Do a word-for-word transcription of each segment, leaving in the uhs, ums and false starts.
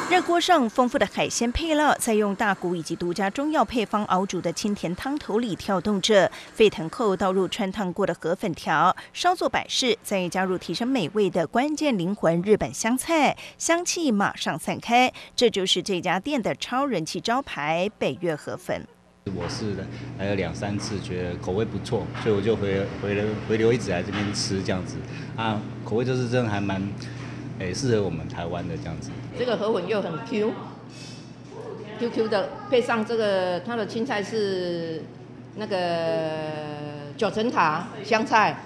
热锅上丰富的海鲜配料，在用大骨以及独家中药配方熬煮的清甜汤头里跳动着。沸腾后倒入穿烫过的河粉条，稍作摆饰，再加入提升美味的关键灵魂日本香菜，香气马上散开。这就是这家店的超人气招牌北越河粉。 我试了还有两三次，觉得口味不错，所以我就回回了回流一直来这边吃这样子啊，口味就是真的还蛮诶适合我们台湾的这样子。 这个河粉又很 Q，Q Q 的，配上这个它的青菜是那个九层塔香菜，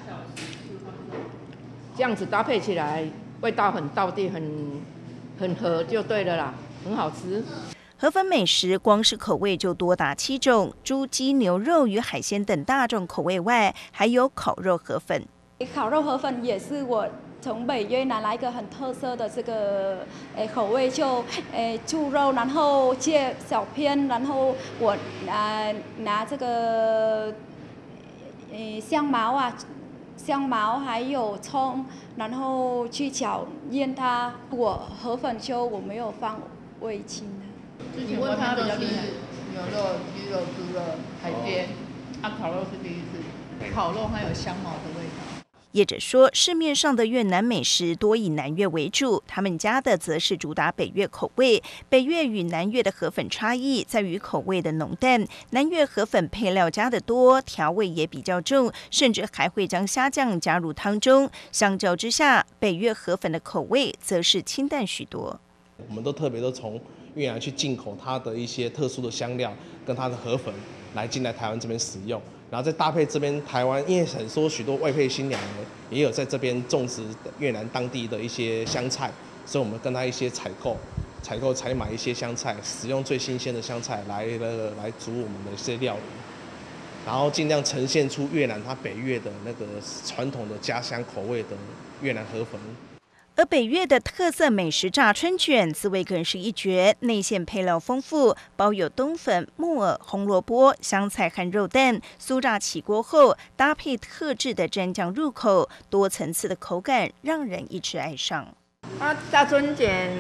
这样子搭配起来味道很道地，很很合就对了啦，很好吃。 河粉美食光是口味就多达七种，猪、鸡、牛肉与海鲜等大众口味外，还有烤肉河粉。 烤肉河粉也是我从北越南来一个很特色的这个诶口味，就诶猪肉，然后切小片，然后我拿拿这个诶香茅啊，香茅还有葱，然后去炒腌它。我河粉就我没有放味精的。 之前外面都是牛肉、鸡肉、猪肉、海鲜，啊，烤肉是第一次，烤肉还有香茅的味道。 业者说，市面上的越南美食多以南越为主，他们家的则是主打北越口味。北越与南越的河粉差异在于口味的浓淡，南越河粉配料加得多，调味也比较重，甚至还会将虾酱加入汤中。相较之下，北越河粉的口味则是清淡许多。 我们都特别都从越南去进口它的一些特殊的香料跟它的河粉来进来台湾这边使用。然后再搭配这边台湾，因为很多许多外配新娘呢，也有在这边种植越南当地的一些香菜，所以我们跟他一些采购、采购采买一些香菜，使用最新鲜的香菜来了来煮我们的一些料理，然后尽量呈现出越南它北越的那个传统的家乡口味的越南河粉。 而北越的特色美食炸春卷滋味更是一绝，内馅配料丰富，包有冬粉、木耳、红萝卜、香菜和肉蛋，酥炸起锅后搭配特制的蘸酱入口，多层次的口感让人一吃爱上。 啊，炸春卷，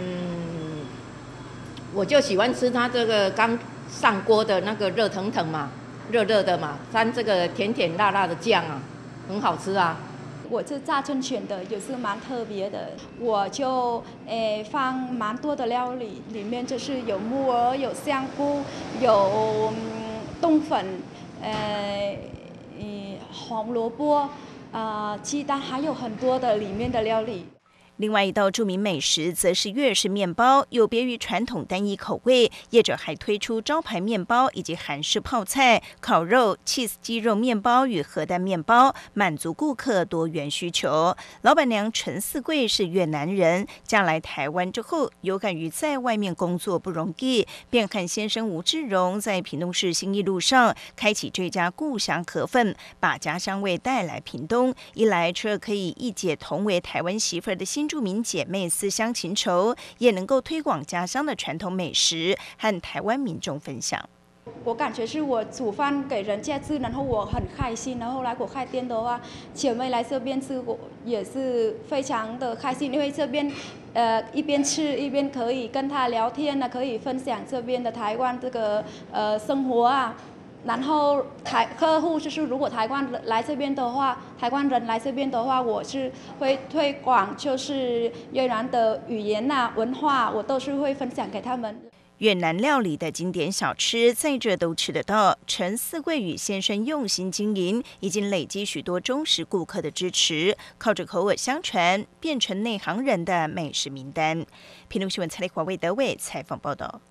我就喜欢吃它这个刚上锅的那个热腾腾嘛，热热的嘛，沾这个甜甜辣辣的酱啊，很好吃啊。 我这炸春卷的也是蛮特别的，我就诶放蛮多的料理，里面就是有木耳、有香菇、有、嗯、冬粉、呃、嗯红萝卜、呃鸡蛋，还有很多的里面的料理。 另外一道著名美食则是越式面包，有别于传统单一口味，业者还推出招牌面包以及韩式泡菜、烤肉、cheese 鸡肉面包与荷蛋面包，满足顾客多元需求。老板娘陈四贵是越南人，嫁来台湾之后，有感于在外面工作不容易，便和先生吴志荣在屏东市信义路上开启这家故乡河粉，把家乡味带来屏东，一来除了可以一解同为台湾媳妇儿的心住民姐妹思乡情仇，也能够推广家乡的传统美食和台湾民众分享。 我感觉是我煮饭给人家吃，然后我很开心。然后来我开店的话，姐妹来这边吃，我也是非常的开心，因为这边呃一边吃一边可以跟他聊天呢，可以分享这边的台湾这个呃生活啊。然后台客户就是如果台湾人来这边的话，台湾人来这边的话，我是会推广就是越南的语言啊文化，我都是会分享给他们。 越南料理的经典小吃，在这都吃得到。陈四贵与先生用心经营，已经累积许多忠实顾客的支持，靠着口耳相传，变成内行人的美食名单。屏东新闻蔡丽华为德伟采访报道。